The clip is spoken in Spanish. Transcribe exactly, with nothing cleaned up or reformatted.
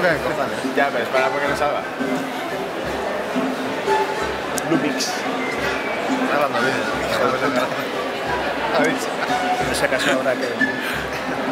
que me cojones. Ya, pero espera porque no salga. Lumix. Está hablando bien. Hijo de puta. No sé acaso ahora que...